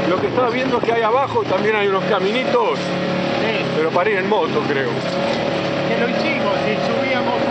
Lo que estaba viendo es que hay abajo también hay unos caminitos, Sí, pero para ir en moto, creo. que lo hicimos y subíamos